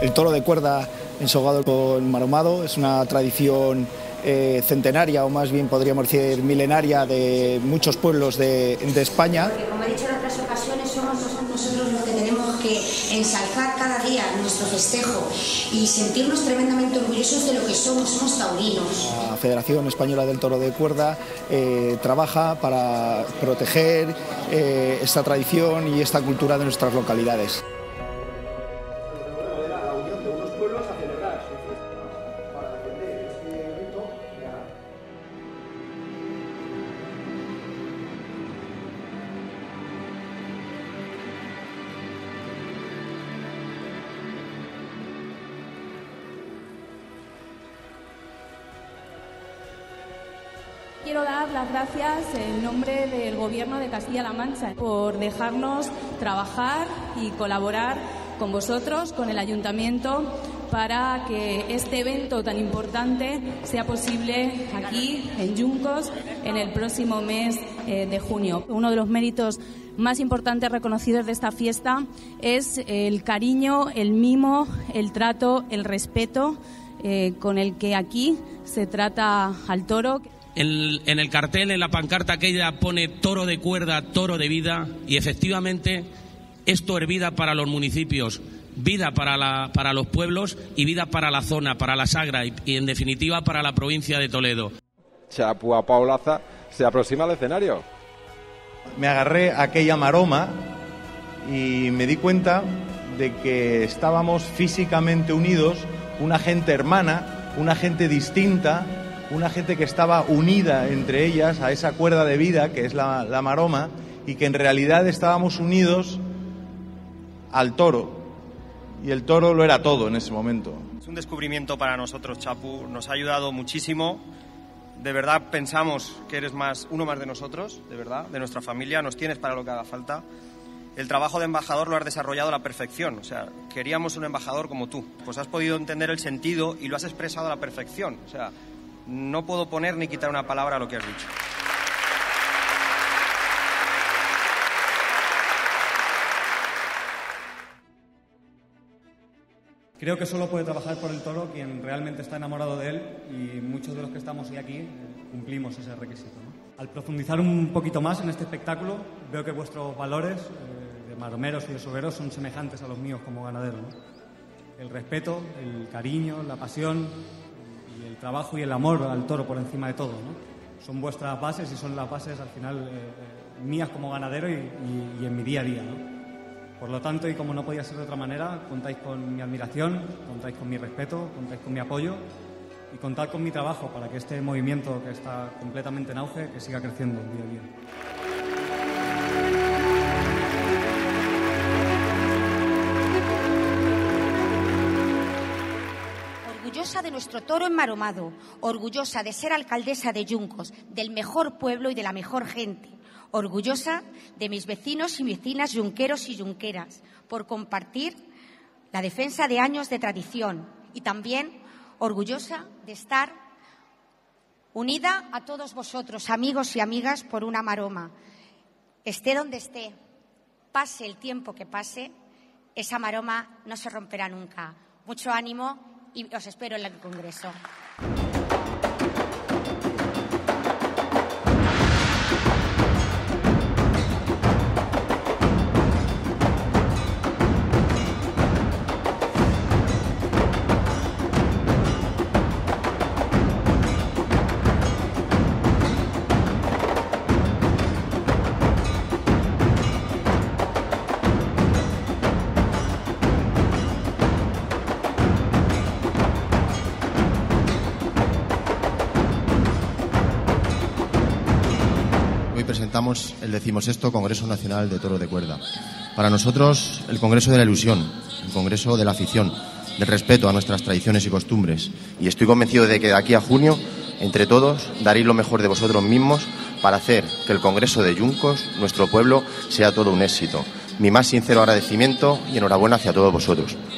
El toro de cuerda ensogado con maromado es una tradición centenaria, o más bien podríamos decir milenaria, de muchos pueblos de España. Porque, como he dicho en otras ocasiones, somos nosotros los que tenemos que ensalzar cada día nuestro festejo y sentirnos tremendamente orgullosos de lo que somos taurinos. La Federación Española del Toro de Cuerda trabaja para proteger esta tradición y esta cultura de nuestras localidades. Quiero dar las gracias en nombre del Gobierno de Castilla-La Mancha por dejarnos trabajar y colaborar con vosotros, con el Ayuntamiento, para que este evento tan importante sea posible aquí, en Juncos, en el próximo mes de junio. Uno de los méritos más importantes reconocidos de esta fiesta es el cariño, el mimo, el trato, el respeto con el que aquí se trata al toro. En el cartel, en la pancarta aquella pone toro de cuerda, toro de vida, y efectivamente esto es vida para los municipios, vida para los pueblos y vida para la zona, para la Sagra y en definitiva para la provincia de Toledo. Chapua Paulaza se aproxima al escenario. Me agarré a aquella maroma y me di cuenta de que estábamos físicamente unidos, una gente hermana, una gente distinta, una gente que estaba unida entre ellas a esa cuerda de vida que es la maroma, y que en realidad estábamos unidos al toro, y el toro lo era todo en ese momento. Es un descubrimiento para nosotros, Chapu, nos ha ayudado muchísimo, de verdad pensamos que eres uno más de nosotros, de verdad, de nuestra familia, nos tienes para lo que haga falta. El trabajo de embajador lo has desarrollado a la perfección, o sea, queríamos un embajador como tú, pues has podido entender el sentido y lo has expresado a la perfección, o sea, no puedo poner ni quitar una palabra a lo que has dicho. Creo que solo puede trabajar por el toro quien realmente está enamorado de él, y muchos de los que estamos hoy aquí cumplimos ese requisito, ¿no? Al profundizar un poquito más en este espectáculo, veo que vuestros valores de maromeros y de sogueros son semejantes a los míos como ganadero, ¿no? El respeto, el cariño, la pasión, y el trabajo y el amor al toro por encima de todo, ¿no? Son vuestras bases y son las bases al final mías como ganadero y en mi día a día, ¿no? Por lo tanto, y como no podía ser de otra manera, contáis con mi admiración, contáis con mi respeto, contáis con mi apoyo y contad con mi trabajo para que este movimiento que está completamente en auge, que siga creciendo día a día. Orgullosa de nuestro toro enmaromado, orgullosa de ser alcaldesa de Juncos, del mejor pueblo y de la mejor gente. Orgullosa de mis vecinos y vecinas yunqueros y yunqueras por compartir la defensa de años de tradición, y también orgullosa de estar unida a todos vosotros, amigos y amigas, por una maroma. Esté donde esté, pase el tiempo que pase, esa maroma no se romperá nunca. Mucho ánimo y os espero en el Congreso. Presentamos el 16º Congreso Nacional de Toro de Cuerda. Para nosotros, el Congreso de la Ilusión, el Congreso de la afición, del respeto a nuestras tradiciones y costumbres. Y estoy convencido de que de aquí a junio, entre todos, daréis lo mejor de vosotros mismos para hacer que el Congreso de Juncos, nuestro pueblo, sea todo un éxito. Mi más sincero agradecimiento y enhorabuena hacia todos vosotros.